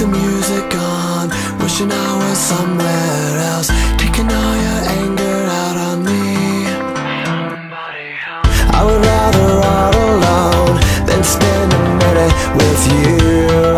the music on, wishing I was somewhere else, taking all your anger out on me. I would rather all alone than spend a minute with you.